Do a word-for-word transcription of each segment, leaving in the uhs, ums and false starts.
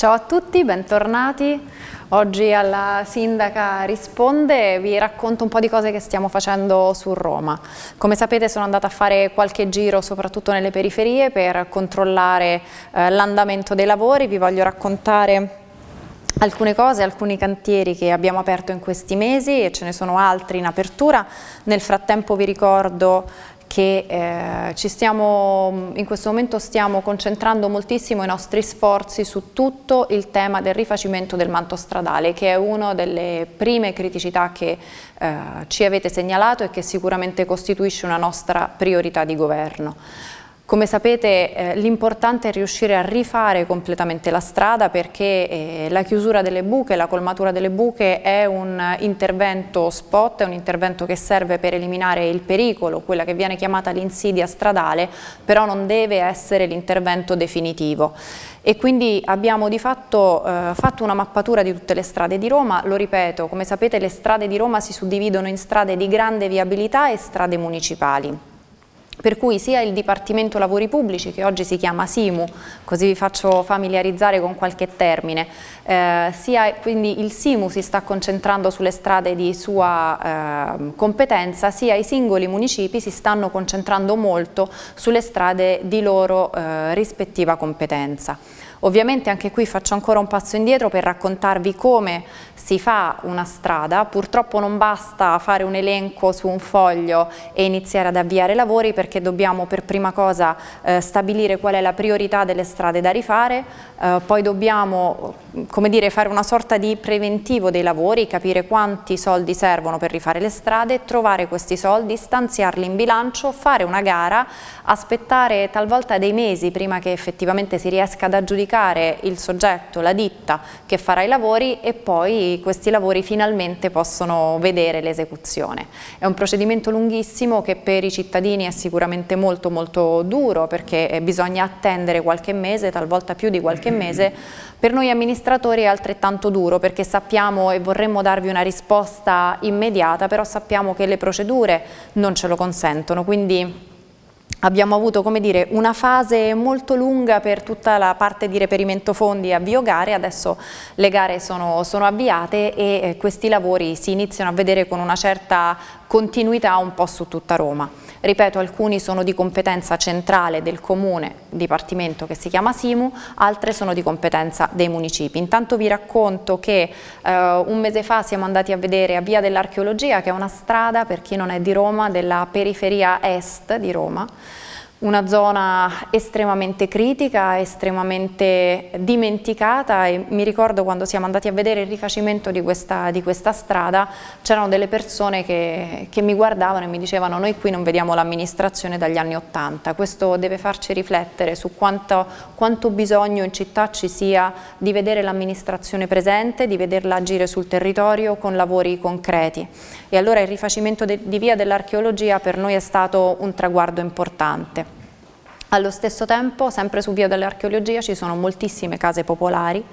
Ciao a tutti, bentornati. Oggi alla Sindaca Risponde vi racconto un po' di cose che stiamo facendo su Roma. Come sapete sono andata a fare qualche giro soprattutto nelle periferie per controllare eh, l'andamento dei lavori. Vi voglio raccontare alcune cose, alcuni cantieri che abbiamo aperto in questi mesi e ce ne sono altri in apertura. Nel frattempo vi ricordo che eh, ci stiamo, in questo momento stiamo concentrando moltissimo i nostri sforzi su tutto il tema del rifacimento del manto stradale, che è una delle prime criticità che eh, ci avete segnalato e che sicuramente costituisce una nostra priorità di governo. Come sapete eh, l'importante è riuscire a rifare completamente la strada, perché eh, la chiusura delle buche, la colmatura delle buche è un intervento spot, è un intervento che serve per eliminare il pericolo, quella che viene chiamata l'insidia stradale, però non deve essere l'intervento definitivo. E quindi abbiamo di fatto eh, fatto una mappatura di tutte le strade di Roma. Lo ripeto, come sapete le strade di Roma si suddividono in strade di grande viabilità e strade municipali. Per cui sia il Dipartimento Lavori Pubblici, che oggi si chiama SIMU, così vi faccio familiarizzare con qualche termine, eh, sia quindi il SIMU si sta concentrando sulle strade di sua eh, competenza, sia i singoli municipi si stanno concentrando molto sulle strade di loro eh, rispettiva competenza. Ovviamente anche qui faccio ancora un passo indietro per raccontarvi come si fa una strada. Purtroppo non basta fare un elenco su un foglio e iniziare ad avviare lavori, perché dobbiamo per prima cosa eh, stabilire qual è la priorità delle strade da rifare, eh, poi dobbiamo, come dire, fare una sorta di preventivo dei lavori, capire quanti soldi servono per rifare le strade, trovare questi soldi, stanziarli in bilancio, fare una gara, aspettare talvolta dei mesi prima che effettivamente si riesca ad aggiudicare il soggetto, la ditta che farà i lavori, e poi questi lavori finalmente possono vedere l'esecuzione. È un procedimento lunghissimo che per i cittadini è sicuramente molto molto duro, perché bisogna attendere qualche mese, talvolta più di qualche mese. Per noi amministratori è altrettanto duro, perché sappiamo e vorremmo darvi una risposta immediata, però sappiamo che le procedure non ce lo consentono, quindi abbiamo avuto, come dire, una fase molto lunga per tutta la parte di reperimento fondi e avvio gare. Adesso le gare sono, sono avviate e eh, questi lavori si iniziano a vedere con una certa continuità un po' su tutta Roma. Ripeto, alcuni sono di competenza centrale del comune, dipartimento che si chiama SIMU, altre sono di competenza dei municipi. Intanto vi racconto che eh, un mese fa siamo andati a vedere a Via dell'Archeologia, che è una strada, per chi non è di Roma, della periferia est di Roma. Una zona estremamente critica, estremamente dimenticata, e mi ricordo quando siamo andati a vedere il rifacimento di questa, di questa strada, c'erano delle persone che, che mi guardavano e mi dicevano: noi qui non vediamo l'amministrazione dagli anni ottanta. Questo deve farci riflettere su quanto, quanto bisogno in città ci sia di vedere l'amministrazione presente, di vederla agire sul territorio con lavori concreti. E allora il rifacimento de, di Via dell'Archeologia per noi è stato un traguardo importante. Allo stesso tempo, sempre su Via dell'Archeologia ci sono moltissime case popolari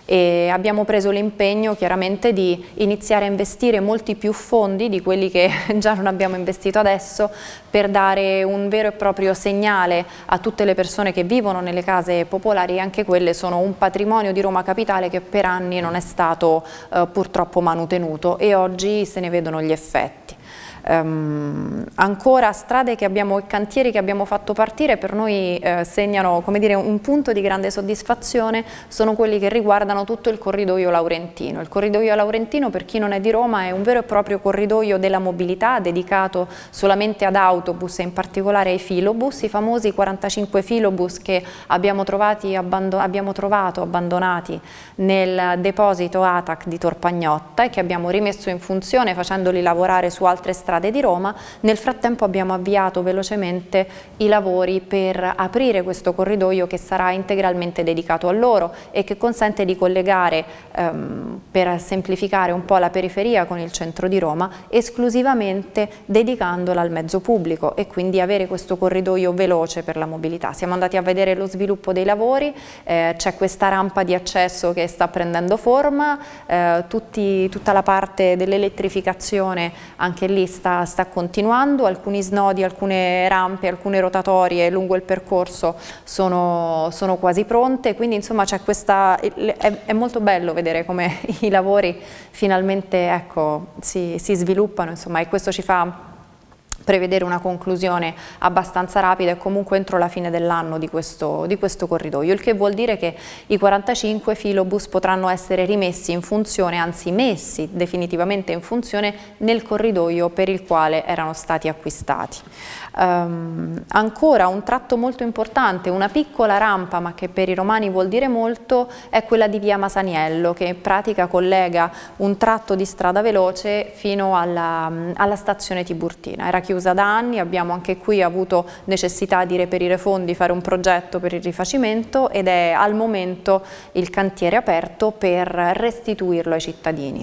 e abbiamo preso l'impegno chiaramente di iniziare a investire molti più fondi di quelli che già non abbiamo investito adesso, per dare un vero e proprio segnale a tutte le persone che vivono nelle case popolari. Anche quelle sono un patrimonio di Roma Capitale che per anni non è stato eh, purtroppo manutenuto, e oggi se ne vedono gli effetti. Um, ancora strade che abbiamo, e cantieri che abbiamo fatto partire per noi eh, segnano, come dire, un punto di grande soddisfazione, sono quelli che riguardano tutto il corridoio Laurentino. Il corridoio Laurentino, per chi non è di Roma, è un vero e proprio corridoio della mobilità dedicato solamente ad autobus e in particolare ai filobus, i famosi quarantacinque filobus che abbiamo, trovati, abbiamo trovato abbandonati nel deposito A T A C di Tor Pagnotta e che abbiamo rimesso in funzione facendoli lavorare su altre strade di Roma. Nel frattempo abbiamo avviato velocemente i lavori per aprire questo corridoio, che sarà integralmente dedicato a loro e che consente di collegare, ehm, per semplificare un po' la periferia con il centro di Roma, esclusivamente dedicandola al mezzo pubblico, e quindi avere questo corridoio veloce per la mobilità. Siamo andati a vedere lo sviluppo dei lavori, eh, c'è questa rampa di accesso che sta prendendo forma, eh, tutti, tutta la parte dell'elettrificazione anche lì sta, sta continuando, alcuni snodi, alcune rampe, alcune rotatorie lungo il percorso sono, sono quasi pronte, quindi insomma c'è questa, è, è molto bello vedere come i lavori finalmente ecco, si, si sviluppano, insomma, e questo ci fa prevedere una conclusione abbastanza rapida e comunque entro la fine dell'anno di questo, di questo corridoio, il che vuol dire che i quarantacinque filobus potranno essere rimessi in funzione, anzi messi definitivamente in funzione nel corridoio per il quale erano stati acquistati. Um, ancora un tratto molto importante, una piccola rampa ma che per i romani vuol dire molto, è quella di via Masaniello, che in pratica collega un tratto di strada veloce fino alla, alla stazione Tiburtina. Era chiusa da anni, abbiamo anche qui avuto necessità di reperire fondi, fare un progetto per il rifacimento ed è al momento il cantiere aperto per restituirlo ai cittadini.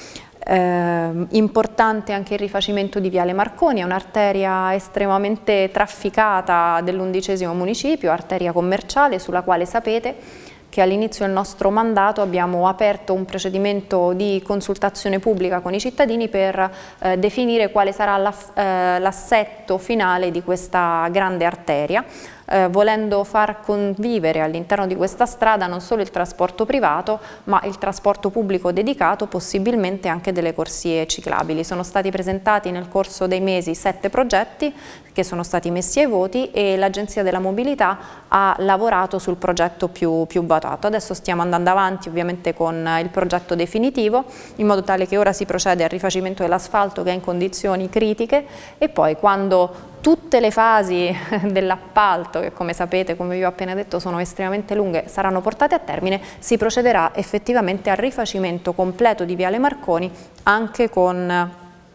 Eh, importante anche il rifacimento di Viale Marconi, è un'arteria estremamente trafficata dell'undicesimo municipio, arteria commerciale sulla quale sapete che all'inizio del nostro mandato abbiamo aperto un procedimento di consultazione pubblica con i cittadini per eh, definire quale sarà l'assetto eh, finale di questa grande arteria, eh, volendo far convivere all'interno di questa strada non solo il trasporto privato ma il trasporto pubblico dedicato, possibilmente anche delle corsie ciclabili. Sono stati presentati nel corso dei mesi sette progetti che sono stati messi ai voti e l'Agenzia della Mobilità ha lavorato sul progetto più, più votato. Adesso stiamo andando avanti ovviamente con il progetto definitivo in modo tale che ora si procede al rifacimento dell'asfalto che è in condizioni critiche e poi quando tutte le fasi dell'appalto, che come sapete, come vi ho appena detto, sono estremamente lunghe, saranno portate a termine, si procederà effettivamente al rifacimento completo di Viale Marconi anche con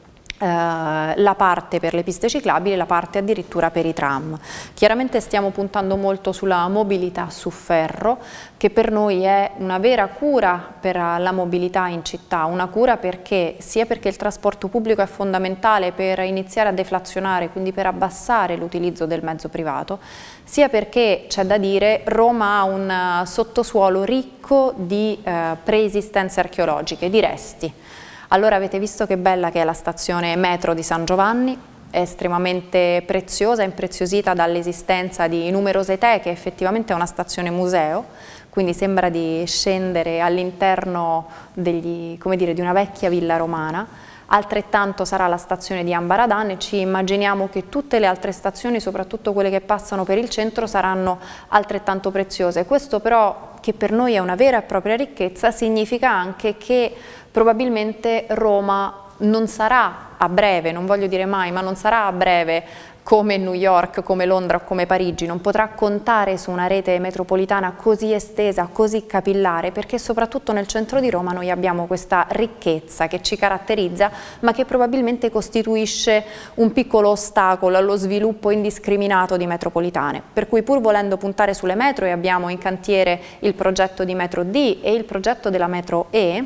la parte per le piste ciclabili e la parte addirittura per i tram. Chiaramente stiamo puntando molto sulla mobilità su ferro, che per noi è una vera cura per la mobilità in città, una cura perché sia perché il trasporto pubblico è fondamentale per iniziare a deflazionare, quindi per abbassare l'utilizzo del mezzo privato, sia perché c'è da dire Roma ha un sottosuolo ricco di eh, preesistenze archeologiche, di resti. Allora avete visto che bella che è la stazione metro di San Giovanni, è estremamente preziosa, impreziosita dall'esistenza di numerose teche, effettivamente è una stazione museo, quindi sembra di scendere all'interno di una vecchia villa romana. Altrettanto sarà la stazione di Ambaradan e ci immaginiamo che tutte le altre stazioni, soprattutto quelle che passano per il centro, saranno altrettanto preziose. Questo però, che per noi è una vera e propria ricchezza, significa anche che probabilmente Roma non sarà a breve, non voglio dire mai, ma non sarà a breve come New York, come Londra o come Parigi, non potrà contare su una rete metropolitana così estesa, così capillare, perché soprattutto nel centro di Roma noi abbiamo questa ricchezza che ci caratterizza, ma che probabilmente costituisce un piccolo ostacolo allo sviluppo indiscriminato di metropolitane. Per cui pur volendo puntare sulle metro, e abbiamo in cantiere il progetto di metro D e il progetto della metro E,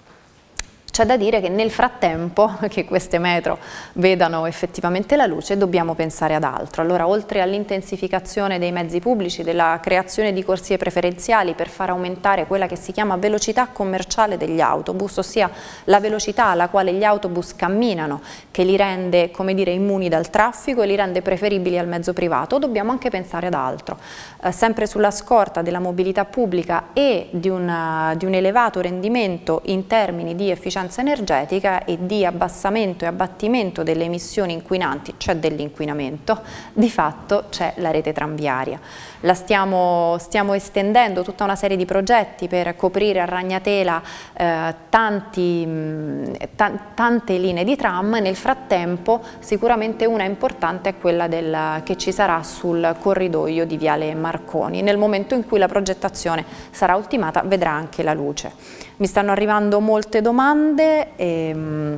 c'è da dire che nel frattempo che queste metro vedano effettivamente la luce dobbiamo pensare ad altro. Allora, oltre all'intensificazione dei mezzi pubblici, della creazione di corsie preferenziali per far aumentare quella che si chiama velocità commerciale degli autobus, ossia la velocità alla quale gli autobus camminano, che li rende, come dire, immuni dal traffico e li rende preferibili al mezzo privato, dobbiamo anche pensare ad altro. Eh, sempre sulla scorta della mobilità pubblica e di, una, di un elevato rendimento in termini di efficienza energetica e di abbassamento e abbattimento delle emissioni inquinanti, cioè dell'inquinamento, di fatto c'è la rete tranviaria. La stiamo, stiamo estendendo tutta una serie di progetti per coprire a ragnatela eh, tanti, mh, tante linee di tram. Nel frattempo sicuramente una importante è quella del, che ci sarà sul corridoio di Viale Marconi. Nel momento in cui la progettazione sarà ultimata vedrà anche la luce. Mi stanno arrivando molte domande e mh,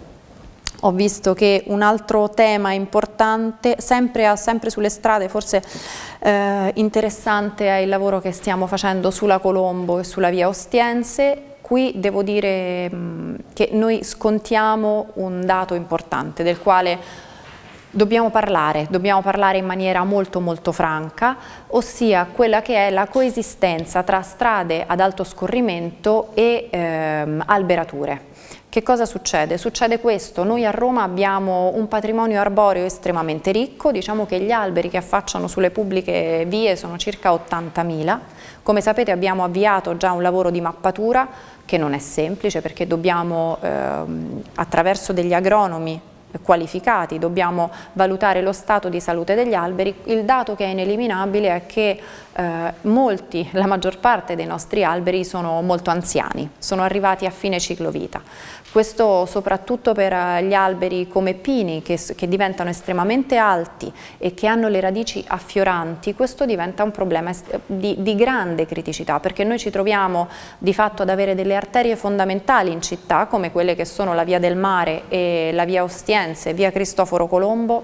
ho visto che un altro tema importante, sempre, sempre sulle strade, forse eh, interessante è il lavoro che stiamo facendo sulla Colombo e sulla via Ostiense. Qui devo dire mh, che noi scontiamo un dato importante del quale dobbiamo parlare, dobbiamo parlare in maniera molto molto franca, ossia quella che è la coesistenza tra strade ad alto scorrimento e ehm, alberature, Che cosa succede? Succede questo: noi a Roma abbiamo un patrimonio arboreo estremamente ricco, diciamo che gli alberi che affacciano sulle pubbliche vie sono circa ottantamila. Come sapete abbiamo avviato già un lavoro di mappatura che non è semplice, perché dobbiamo ehm, attraverso degli agronomi qualificati, dobbiamo valutare lo stato di salute degli alberi. Il dato che è ineliminabile è che eh, molti, la maggior parte dei nostri alberi sono molto anziani, sono arrivati a fine ciclo vita. Questo soprattutto per gli alberi come pini che, che diventano estremamente alti e che hanno le radici affioranti. Questo diventa un problema di, di grande criticità, perché noi ci troviamo di fatto ad avere delle arterie fondamentali in città come quelle che sono la Via del Mare e la Via Ostiense, Via Cristoforo Colombo,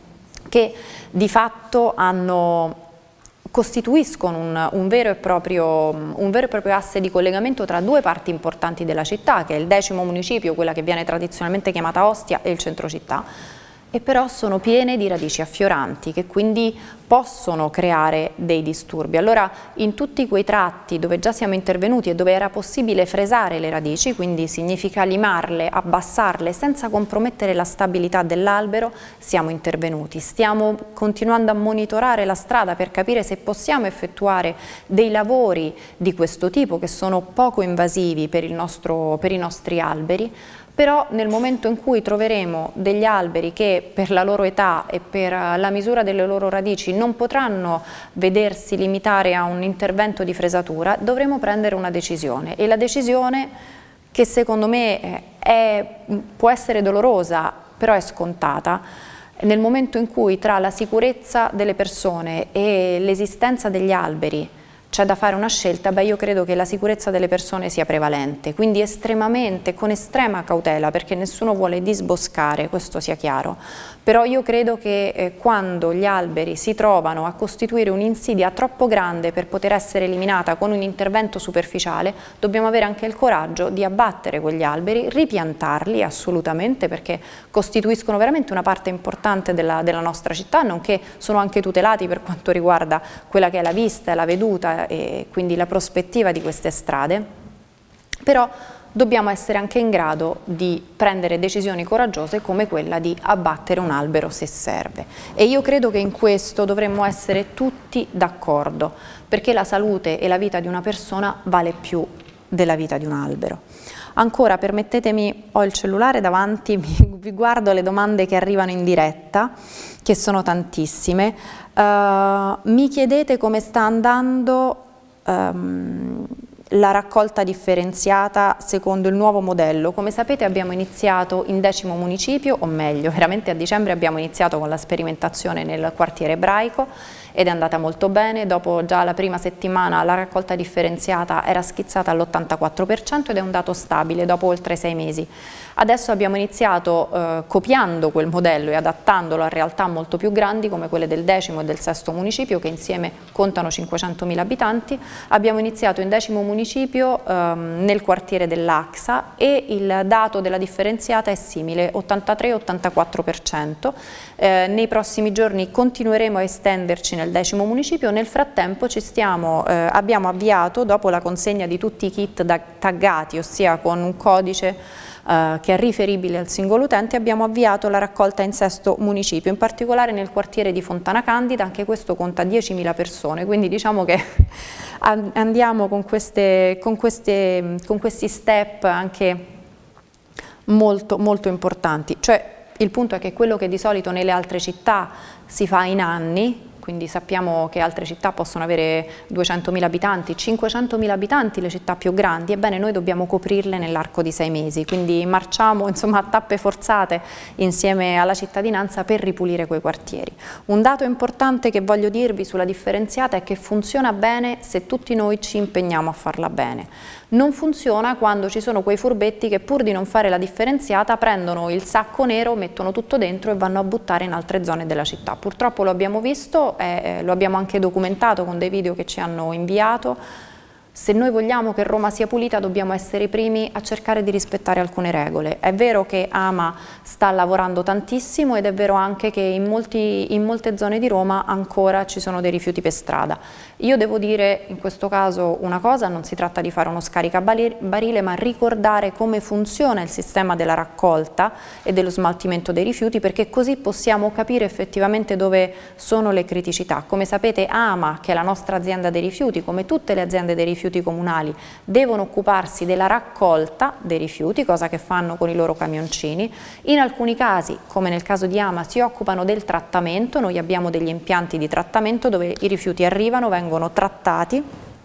che di fatto hanno costituiscono un, un, vero e proprio, un vero e proprio asse di collegamento tra due parti importanti della città, che è il decimo municipio, quella che viene tradizionalmente chiamata Ostia, e il centro città, e però sono piene di radici affioranti che quindi possono creare dei disturbi. Allora in tutti quei tratti dove già siamo intervenuti e dove era possibile fresare le radici, quindi significa limarle, abbassarle senza compromettere la stabilità dell'albero, siamo intervenuti. Stiamo continuando a monitorare la strada per capire se possiamo effettuare dei lavori di questo tipo che sono poco invasivi per, il nostro, per i nostri alberi. Però nel momento in cui troveremo degli alberi che per la loro età e per la misura delle loro radici non potranno vedersi limitare a un intervento di fresatura, dovremo prendere una decisione, e la decisione, che secondo me è, può essere dolorosa, però è scontata. Nel momento in cui tra la sicurezza delle persone e l'esistenza degli alberi c'è da fare una scelta, beh, io credo che la sicurezza delle persone sia prevalente, quindi estremamente, con estrema cautela, perché nessuno vuole disboscare, questo sia chiaro, però io credo che eh, quando gli alberi si trovano a costituire un'insidia troppo grande per poter essere eliminata con un intervento superficiale, dobbiamo avere anche il coraggio di abbattere quegli alberi, ripiantarli assolutamente, perché costituiscono veramente una parte importante della, della nostra città, nonché sono anche tutelati per quanto riguarda quella che è la vista e la veduta e quindi la prospettiva di queste strade. Però dobbiamo essere anche in grado di prendere decisioni coraggiose come quella di abbattere un albero se serve, e io credo che in questo dovremmo essere tutti d'accordo, perché la salute e la vita di una persona vale più della vita di un albero. Ancora, permettetemi, ho il cellulare davanti, vi guardo le domande che arrivano in diretta, che sono tantissime. Uh, mi chiedete come sta andando um, la raccolta differenziata secondo il nuovo modello. Come sapete abbiamo iniziato in decimo municipio, o meglio, veramente a dicembre abbiamo iniziato con la sperimentazione nel quartiere ebraico ed è andata molto bene. Dopo già la prima settimana la raccolta differenziata era schizzata all'ottantaquattro per cento ed è un dato stabile dopo oltre sei mesi. Adesso abbiamo iniziato eh, copiando quel modello e adattandolo a realtà molto più grandi come quelle del decimo e del sesto municipio, che insieme contano cinquecentomila abitanti. Abbiamo iniziato in decimo municipio ehm, nel quartiere dell'Axa e il dato della differenziata è simile, ottantatré ottantaquattro per cento. Eh, nei prossimi giorni continueremo a estenderci nel decimo municipio. Nel frattempo ci stiamo, eh, abbiamo avviato, dopo la consegna di tutti i kit da, taggati, ossia con un codice Uh, che è riferibile al singolo utente, abbiamo avviato la raccolta in sesto municipio, in particolare nel quartiere di Fontana Candida. Anche questo conta diecimila persone, quindi diciamo che andiamo con, queste, con, queste, con questi step anche molto, molto importanti. Cioè, il punto è che quello che di solito nelle altre città si fa in anni, quindi sappiamo che altre città possono avere duecentomila abitanti, cinquecentomila abitanti le città più grandi, ebbene noi dobbiamo coprirle nell'arco di sei mesi, quindi marciamo insomma a tappe forzate insieme alla cittadinanza per ripulire quei quartieri. Un dato importante che voglio dirvi sulla differenziata è che funziona bene se tutti noi ci impegniamo a farla bene. Non funziona quando ci sono quei furbetti che pur di non fare la differenziata prendono il sacco nero, mettono tutto dentro e vanno a buttare in altre zone della città. Purtroppo lo abbiamo visto, eh, lo abbiamo anche documentato con dei video che ci hanno inviato. Se noi vogliamo che Roma sia pulita dobbiamo essere i primi a cercare di rispettare alcune regole. È vero che AMA sta lavorando tantissimo ed è vero anche che in, molti, in molte zone di Roma ancora ci sono dei rifiuti per strada. Io devo dire in questo caso una cosa, non si tratta di fare uno scaricabarile ma ricordare come funziona il sistema della raccolta e dello smaltimento dei rifiuti, perché così possiamo capire effettivamente dove sono le criticità. Come sapete AMA, che è la nostra azienda dei rifiuti, come tutte le aziende dei rifiuti comunali, devono occuparsi della raccolta dei rifiuti, cosa che fanno con i loro camioncini. In alcuni casi, come nel caso di AMA, si occupano del trattamento. Noi abbiamo degli impianti di trattamento dove i rifiuti arrivano, vengono trattati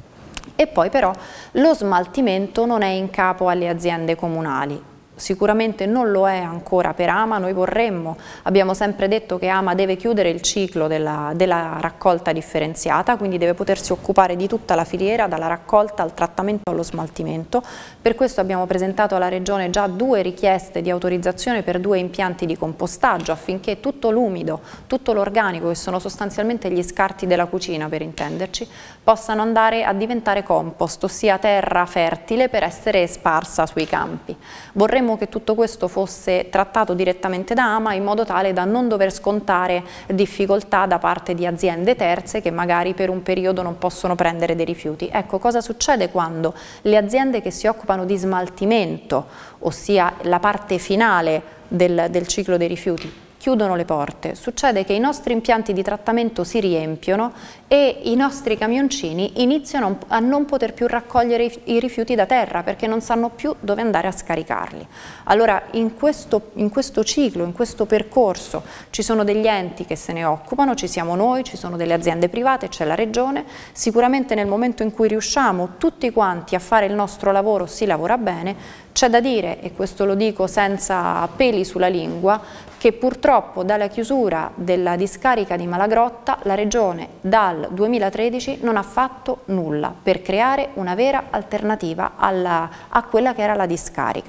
e poi però lo smaltimento non è in capo alle aziende comunali. Sicuramente non lo è ancora per AMA, noi vorremmo, abbiamo sempre detto che AMA deve chiudere il ciclo della, della raccolta differenziata, quindi deve potersi occupare di tutta la filiera, dalla raccolta al trattamento allo smaltimento. Per questo abbiamo presentato alla Regione già due richieste di autorizzazione per due impianti di compostaggio affinché tutto l'umido, tutto l'organico, che sono sostanzialmente gli scarti della cucina per intenderci, possano andare a diventare compost, ossia terra fertile per essere sparsa sui campi. Vorremmo che tutto questo fosse trattato direttamente da AMA in modo tale da non dover scontare difficoltà da parte di aziende terze che magari per un periodo non possono prendere dei rifiuti. Ecco, cosa succede quando le aziende che si occupano di smaltimento, ossia la parte finale del, del ciclo dei rifiuti, chiudono le porte? Succede che i nostri impianti di trattamento si riempiono e i nostri camioncini iniziano a non poter più raccogliere i rifiuti da terra perché non sanno più dove andare a scaricarli. Allora in questo, in questo ciclo, in questo percorso ci sono degli enti che se ne occupano, ci siamo noi, ci sono delle aziende private, c'è la Regione. Sicuramente nel momento in cui riusciamo tutti quanti a fare il nostro lavoro si lavora bene. C'è da dire, e questo lo dico senza peli sulla lingua, che purtroppo dalla chiusura della discarica di Malagrotta la Regione dal duemilatredici non ha fatto nulla per creare una vera alternativa alla, a quella che era la discarica.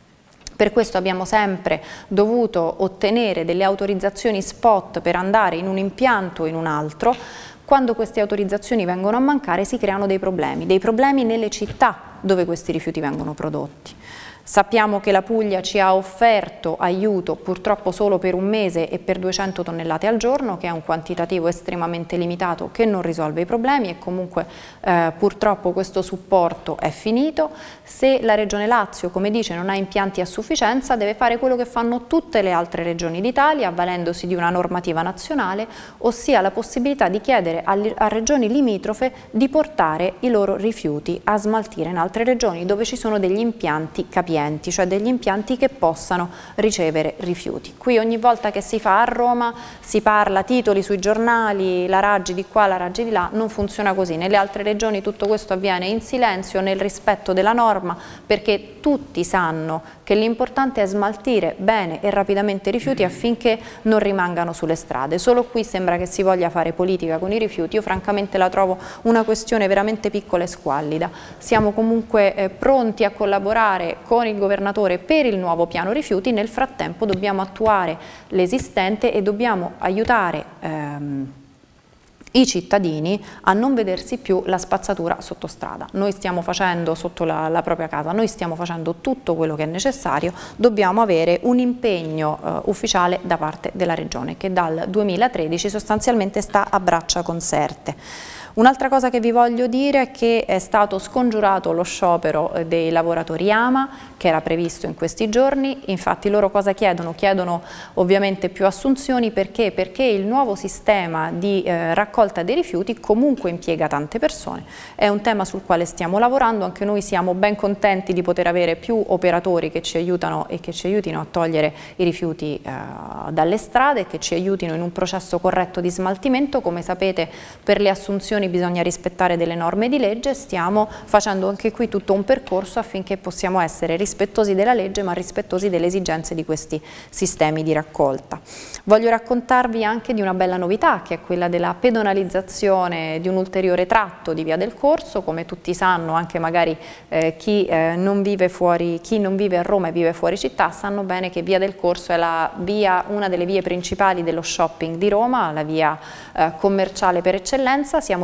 Per questo abbiamo sempre dovuto ottenere delle autorizzazioni spot per andare in un impianto o in un altro. Quando queste autorizzazioni vengono a mancare si creano dei problemi, dei problemi nelle città dove questi rifiuti vengono prodotti. Sappiamo che la Puglia ci ha offerto aiuto purtroppo solo per un mese e per duecento tonnellate al giorno, che è un quantitativo estremamente limitato che non risolve i problemi e comunque eh, purtroppo questo supporto è finito. Se la Regione Lazio, come dice, non ha impianti a sufficienza, deve fare quello che fanno tutte le altre regioni d'Italia, avvalendosi di una normativa nazionale, ossia la possibilità di chiedere alle, a regioni limitrofe di portare i loro rifiuti a smaltire in altre regioni dove ci sono degli impianti capienti, cioè degli impianti che possano ricevere rifiuti. Qui ogni volta che si fa a Roma si parla titoli sui giornali, la Raggi di qua, la Raggi di là, non funziona così. Nelle altre regioni tutto questo avviene in silenzio, nel rispetto della norma, perché tutti sanno che l'importante è smaltire bene e rapidamente i rifiuti affinché non rimangano sulle strade. Solo qui sembra che si voglia fare politica con i rifiuti. Io francamente la trovo una questione veramente piccola e squallida. Siamo comunque eh, pronti a collaborare con il governatore per il nuovo piano rifiuti. Nel frattempo dobbiamo attuare l'esistente e dobbiamo aiutare ehm, i cittadini a non vedersi più la spazzatura sotto strada. Noi stiamo facendo sotto la, la propria casa, noi stiamo facendo tutto quello che è necessario, dobbiamo avere un impegno eh, ufficiale da parte della Regione che dal duemilatredici sostanzialmente sta a braccia conserte. Un'altra cosa che vi voglio dire è che è stato scongiurato lo sciopero dei lavoratori AMA che era previsto in questi giorni. Infatti loro cosa chiedono? Chiedono ovviamente più assunzioni. Perché? Perché il nuovo sistema di eh, raccolta dei rifiuti comunque impiega tante persone. È un tema sul quale stiamo lavorando, anche noi siamo ben contenti di poter avere più operatori che ci aiutano e che ci aiutino a togliere i rifiuti eh, dalle strade, che ci aiutino in un processo corretto di smaltimento. Come sapete, per le assunzioni bisogna rispettare delle norme di legge, stiamo facendo anche qui tutto un percorso affinché possiamo essere rispettosi della legge ma rispettosi delle esigenze di questi sistemi di raccolta. Voglio raccontarvi anche di una bella novità, che è quella della pedonalizzazione di un ulteriore tratto di Via del Corso. Come tutti sanno, anche magari eh, chi, eh, non vive fuori, chi non vive a Roma e vive fuori città, sanno bene che Via del Corso è la via, una delle vie principali dello shopping di Roma, la via eh, commerciale per eccellenza. Siamo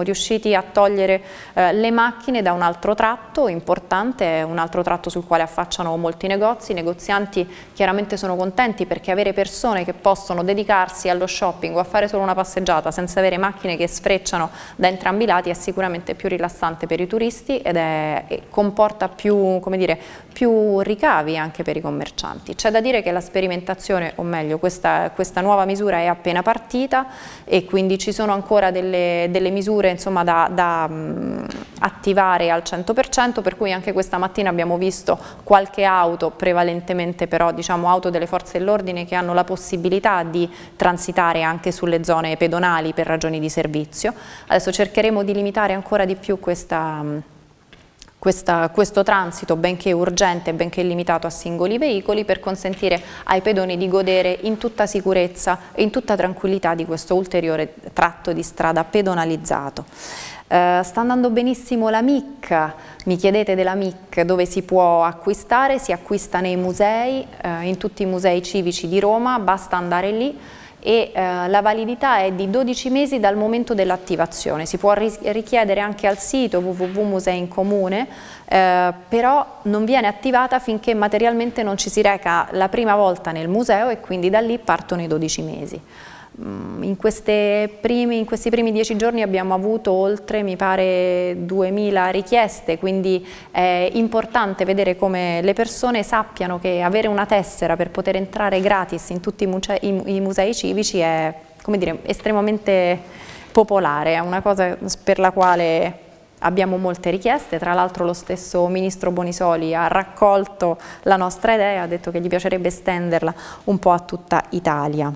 riusciti a togliere eh, le macchine da un altro tratto importante, un altro tratto sul quale affacciano molti negozi. I negozianti chiaramente sono contenti perché avere persone che possono dedicarsi allo shopping o a fare solo una passeggiata senza avere macchine che sfrecciano da entrambi i lati è sicuramente più rilassante per i turisti ed è, e comporta più, come dire, più ricavi anche per i commercianti. C'è da dire che la sperimentazione, o meglio questa, questa nuova misura è appena partita e quindi ci sono ancora delle, delle misure insomma, da, da mh, attivare al cento per cento, per cui anche questa mattina abbiamo visto qualche auto, prevalentemente però diciamo auto delle forze dell'ordine che hanno la possibilità di transitare anche sulle zone pedonali per ragioni di servizio. Adesso cercheremo di limitare ancora di più questa Questa, questo transito, benché urgente e benché limitato a singoli veicoli, per consentire ai pedoni di godere in tutta sicurezza e in tutta tranquillità di questo ulteriore tratto di strada pedonalizzato. Uh, sta andando benissimo la M I C, mi chiedete della M I C dove si può acquistare, si acquista nei musei, uh, in tutti i musei civici di Roma, basta andare lì. E eh, la validità è di dodici mesi dal momento dell'attivazione, si può richiedere anche al sito w w w punto musei in comune, eh, però non viene attivata finché materialmente non ci si reca la prima volta nel museo e quindi da lì partono i dodici mesi. In, queste primi, in questi primi dieci giorni abbiamo avuto oltre, mi pare, duemila richieste, quindi è importante vedere come le persone sappiano che avere una tessera per poter entrare gratis in tutti i musei, i, i musei civici è, come dire, estremamente popolare, è una cosa per la quale abbiamo molte richieste. Tra l'altro lo stesso ministro Bonisoli ha raccolto la nostra idea, ha detto che gli piacerebbe estenderla un po' a tutta Italia.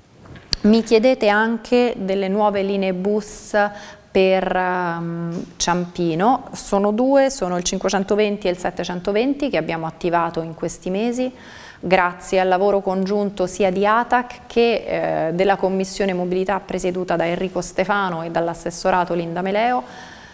Mi chiedete anche delle nuove linee bus per um, Ciampino, sono due, sono il cinquecentoventi e il settecentoventi che abbiamo attivato in questi mesi grazie al lavoro congiunto sia di A T A C che eh, della Commissione Mobilità presieduta da Enrico Stefano e dall'assessorato Linda Meleo.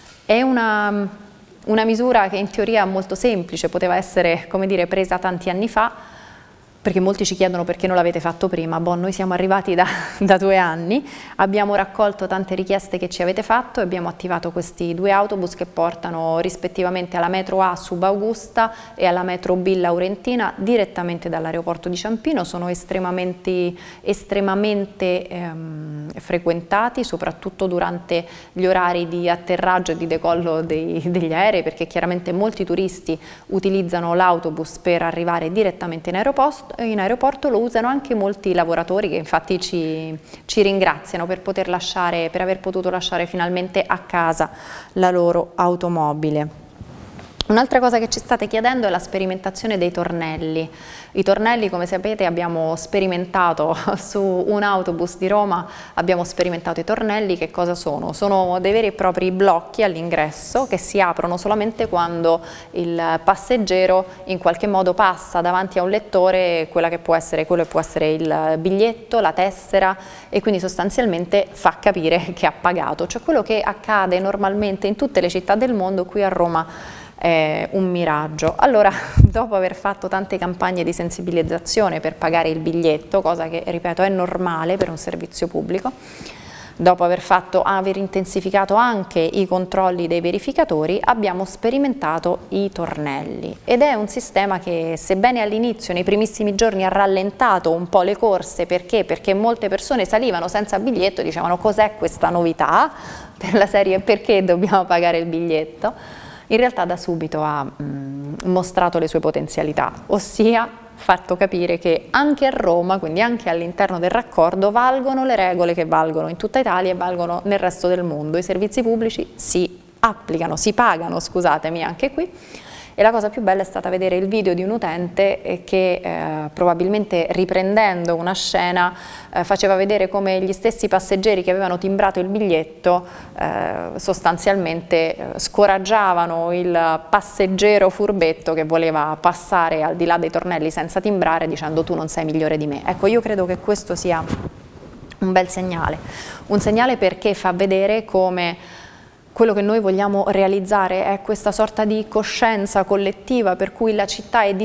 È una, una misura che in teoria è molto semplice, poteva essere, come dire, presa tanti anni fa, perché molti ci chiedono perché non l'avete fatto prima. Boh, noi siamo arrivati da, da due anni, abbiamo raccolto tante richieste che ci avete fatto e abbiamo attivato questi due autobus che portano rispettivamente alla metro A Subaugusta e alla metro B Laurentina direttamente dall'aeroporto di Ciampino. Sono estremamente, estremamente ehm, frequentati, soprattutto durante gli orari di atterraggio e di decollo dei, degli aerei, perché chiaramente molti turisti utilizzano l'autobus per arrivare direttamente in aeroporto. In aeroporto lo usano anche molti lavoratori che infatti ci, ci ringraziano per, poter lasciare, per aver potuto lasciare finalmente a casa la loro automobile. Un'altra cosa che ci state chiedendo è la sperimentazione dei tornelli. I tornelli, come sapete, abbiamo sperimentato su un autobus di Roma, abbiamo sperimentato i tornelli. Che cosa sono? Sono dei veri e propri blocchi all'ingresso che si aprono solamente quando il passeggero in qualche modo passa davanti a un lettore quella che può essere, quello che può essere il biglietto, la tessera, e quindi sostanzialmente fa capire che ha pagato. Cioè quello che accade normalmente in tutte le città del mondo, qui a Roma è un miraggio. Allora, dopo aver fatto tante campagne di sensibilizzazione per pagare il biglietto, cosa che, ripeto, è normale per un servizio pubblico, dopo aver, fatto, aver intensificato anche i controlli dei verificatori, abbiamo sperimentato i tornelli ed è un sistema che, sebbene all'inizio, nei primissimi giorni, ha rallentato un po' le corse. Perché? Perché molte persone salivano senza biglietto e dicevano: cos'è questa novità? Per la serie, perché dobbiamo pagare il biglietto? In realtà da subito ha mh, mostrato le sue potenzialità, ossia fatto capire che anche a Roma, quindi anche all'interno del raccordo, valgono le regole che valgono in tutta Italia e valgono nel resto del mondo. I servizi pubblici si applicano, si pagano, scusatemi, anche qui. E la cosa più bella è stata vedere il video di un utente che eh, probabilmente riprendendo una scena eh, faceva vedere come gli stessi passeggeri che avevano timbrato il biglietto eh, sostanzialmente eh, scoraggiavano il passeggero furbetto che voleva passare al di là dei tornelli senza timbrare, dicendo: tu non sei migliore di me. Ecco, io credo che questo sia un bel segnale, un segnale perché fa vedere come quello che noi vogliamo realizzare è questa sorta di coscienza collettiva per cui la città è di tutti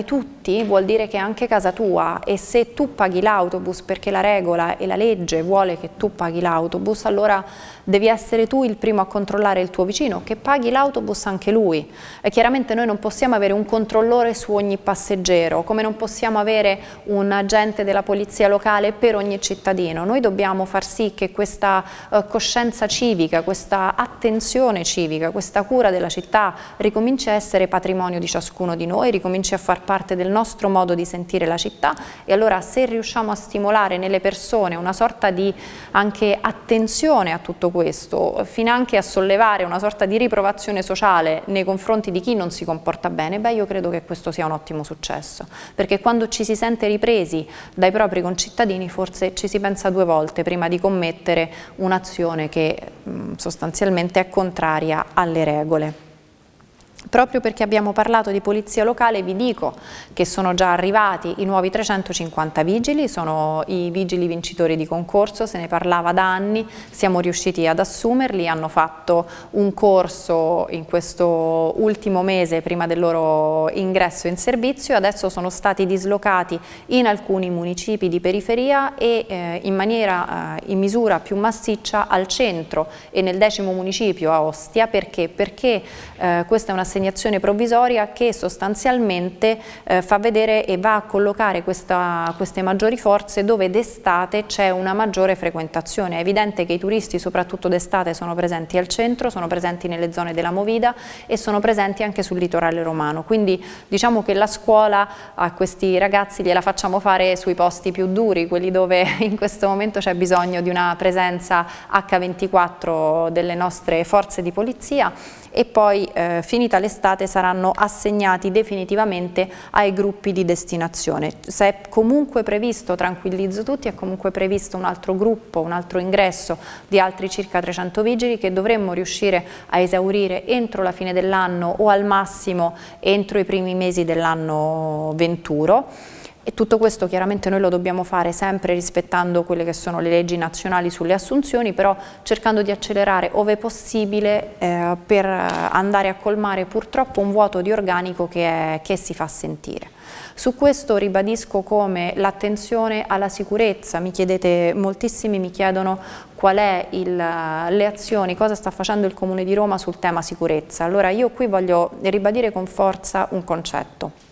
tutti vuol dire che è anche casa tua, e se tu paghi l'autobus perché la regola e la legge vuole che tu paghi l'autobus, allora devi essere tu il primo a controllare il tuo vicino, che paghi l'autobus anche lui. E chiaramente noi non possiamo avere un controllore su ogni passeggero, come non possiamo avere un agente della polizia locale per ogni cittadino. Noi dobbiamo far sì che questa uh, coscienza civica, questa attenzione civica, questa cura della città ricominci a essere patrimonio di ciascuno di noi, ricominci a far parte del nostro modo di sentire la città, e allora se riusciamo a stimolare nelle persone una sorta di anche attenzione a tutto questo, fino anche a sollevare una sorta di riprovazione sociale nei confronti di chi non si comporta bene, beh, io credo che questo sia un ottimo successo, perché quando ci si sente ripresi dai propri concittadini forse ci si pensa due volte prima di commettere un'azione che mh, sostanzialmente è contraria alle regole. Proprio perché abbiamo parlato di polizia locale vi dico che sono già arrivati i nuovi trecentocinquanta vigili, sono i vigili vincitori di concorso, se ne parlava da anni, siamo riusciti ad assumerli, hanno fatto un corso in questo ultimo mese prima del loro ingresso in servizio, adesso sono stati dislocati in alcuni municipi di periferia e eh, in maniera, eh, in misura più massiccia al centro e nel decimo municipio a Ostia. Perché? Perché eh, questa è una assegnazione provvisoria che sostanzialmente eh, fa vedere e va a collocare questa, queste maggiori forze dove d'estate c'è una maggiore frequentazione. È evidente che i turisti soprattutto d'estate sono presenti al centro, sono presenti nelle zone della Movida e sono presenti anche sul litorale romano, quindi diciamo che la scuola a questi ragazzi gliela facciamo fare sui posti più duri, quelli dove in questo momento c'è bisogno di una presenza acca ventiquattro delle nostre forze di polizia, e poi eh, finita l'estate saranno assegnati definitivamente ai gruppi di destinazione. Se è comunque previsto, tranquillizzo tutti, è comunque previsto un altro gruppo, un altro ingresso di altri circa trecento vigili che dovremmo riuscire a esaurire entro la fine dell'anno o al massimo entro i primi mesi dell'anno venturo. E tutto questo chiaramente noi lo dobbiamo fare sempre rispettando quelle che sono le leggi nazionali sulle assunzioni, però cercando di accelerare ove possibile eh, per andare a colmare purtroppo un vuoto di organico che, è, che si fa sentire. Su questo ribadisco come l'attenzione alla sicurezza, mi chiedete, moltissimi mi chiedono qual è il, le azioni, cosa sta facendo il Comune di Roma sul tema sicurezza. Allora io qui voglio ribadire con forza un concetto.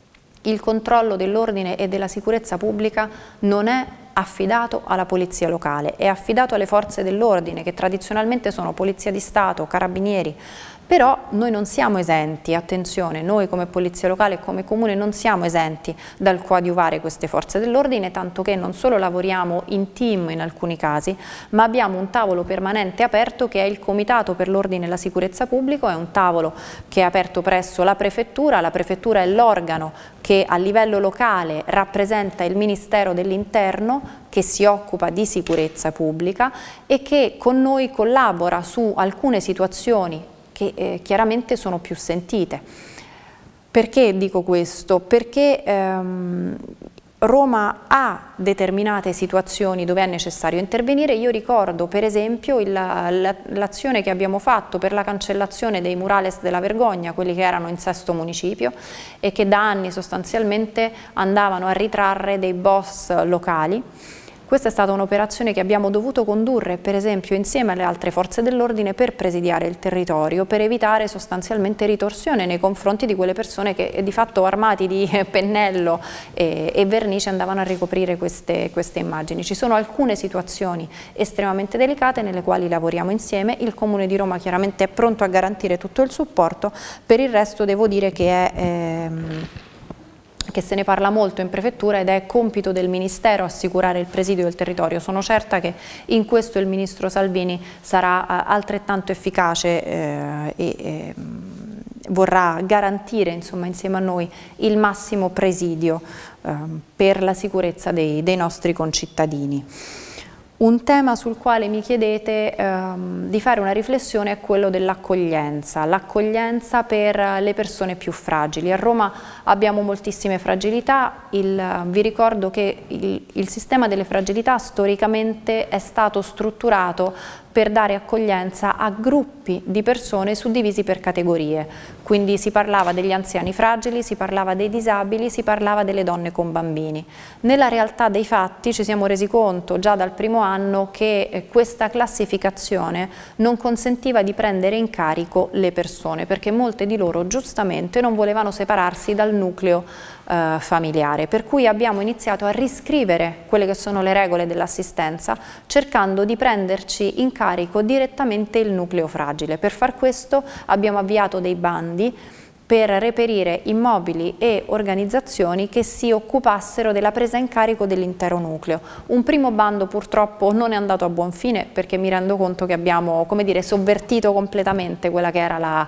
Il controllo dell'ordine e della sicurezza pubblica non è affidato alla polizia locale, è affidato alle forze dell'ordine che tradizionalmente sono polizia di Stato, carabinieri. Però noi non siamo esenti, attenzione, noi come polizia locale e come comune non siamo esenti dal coadiuvare queste forze dell'ordine, tanto che non solo lavoriamo in team in alcuni casi, ma abbiamo un tavolo permanente aperto che è il Comitato per l'Ordine e la Sicurezza Pubblico, è un tavolo che è aperto presso la Prefettura, la Prefettura è l'organo che a livello locale rappresenta il Ministero dell'Interno, che si occupa di sicurezza pubblica e che con noi collabora su alcune situazioni che eh, chiaramente sono più sentite. Perché dico questo? Perché ehm, Roma ha determinate situazioni dove è necessario intervenire. Io ricordo per esempio l'azione che abbiamo fatto per la cancellazione dei murales della vergogna, quelli che erano in sesto municipio e che da anni sostanzialmente andavano a ritrarre dei boss locali. Questa è stata un'operazione che abbiamo dovuto condurre, per esempio, insieme alle altre forze dell'ordine per presidiare il territorio, per evitare sostanzialmente ritorsione nei confronti di quelle persone che di fatto armati di pennello e, e vernice andavano a ricoprire queste, queste immagini. Ci sono alcune situazioni estremamente delicate nelle quali lavoriamo insieme, il Comune di Roma chiaramente è pronto a garantire tutto il supporto, per il resto devo dire che è... Ehm, che se ne parla molto in prefettura ed è compito del Ministero assicurare il presidio del territorio. Sono certa che in questo il Ministro Salvini sarà altrettanto efficace eh, e eh, vorrà garantire insomma, insieme a noi il massimo presidio eh, per la sicurezza dei, dei nostri concittadini. Un tema sul quale mi chiedete ehm, di fare una riflessione è quello dell'accoglienza, l'accoglienza per le persone più fragili. A Roma abbiamo moltissime fragilità, il, vi ricordo che il, il sistema delle fragilità storicamente è stato strutturato per dare accoglienza a gruppi di persone suddivisi per categorie. Quindi si parlava degli anziani fragili, si parlava dei disabili, si parlava delle donne con bambini. Nella realtà dei fatti ci siamo resi conto già dal primo anno che eh, questa classificazione non consentiva di prendere in carico le persone, perché molte di loro giustamente non volevano separarsi dal nucleo eh, familiare, per cui abbiamo iniziato a riscrivere quelle che sono le regole dell'assistenza, cercando di prenderci in carico direttamente il nucleo fragile. Per far questo abbiamo avviato dei bandi per reperire immobili e organizzazioni che si occupassero della presa in carico dell'intero nucleo. Un primo bando purtroppo non è andato a buon fine, perché mi rendo conto che abbiamo, come dire, sovvertito completamente quella che era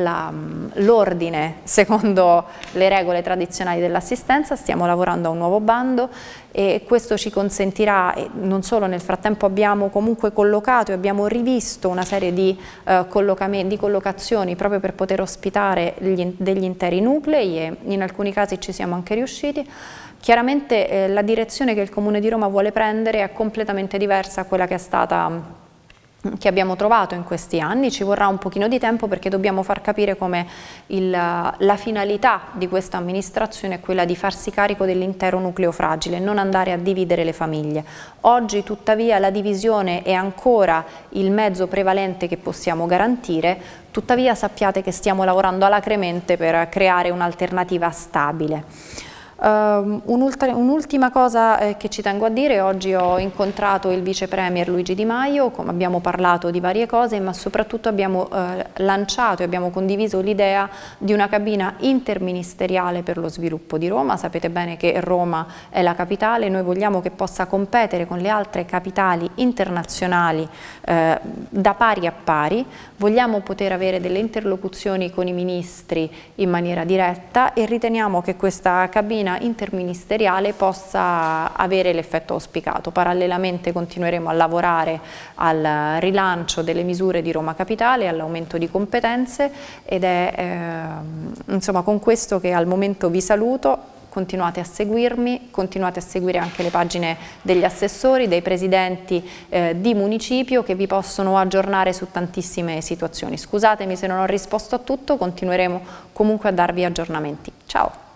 l'ordine secondo le regole tradizionali dell'assistenza. Stiamo lavorando a un nuovo bando e questo ci consentirà, e non solo, nel frattempo abbiamo comunque collocato e abbiamo rivisto una serie di, eh, di collocazioni proprio per poter ospitare gli, degli interi nuclei, e in alcuni casi ci siamo anche riusciti. Chiaramente eh, la direzione che il Comune di Roma vuole prendere è completamente diversa da quella che è stata che abbiamo trovato in questi anni. Ci vorrà un pochino di tempo, perché dobbiamo far capire come il, la finalità di questa amministrazione è quella di farsi carico dell'intero nucleo fragile, non andare a dividere le famiglie. Oggi tuttavia la divisione è ancora il mezzo prevalente che possiamo garantire, tuttavia sappiate che stiamo lavorando alacremente per creare un'alternativa stabile. Uh, Un'ultima cosa eh, che ci tengo a dire: oggi ho incontrato il vice premier Luigi Di Maio, come abbiamo parlato di varie cose, ma soprattutto abbiamo eh, lanciato e abbiamo condiviso l'idea di una cabina interministeriale per lo sviluppo di Roma. Sapete bene che Roma è la capitale, noi vogliamo che possa competere con le altre capitali internazionali eh, da pari a pari, vogliamo poter avere delle interlocuzioni con i ministri in maniera diretta, e riteniamo che questa cabina interministeriale possa avere l'effetto auspicato. Parallelamente continueremo a lavorare al rilancio delle misure di Roma Capitale, all'aumento di competenze, ed è eh, insomma con questo che al momento vi saluto. Continuate a seguirmi, continuate a seguire anche le pagine degli assessori, dei presidenti eh, di municipio, che vi possono aggiornare su tantissime situazioni. Scusatemi se non ho risposto a tutto, continueremo comunque a darvi aggiornamenti. Ciao!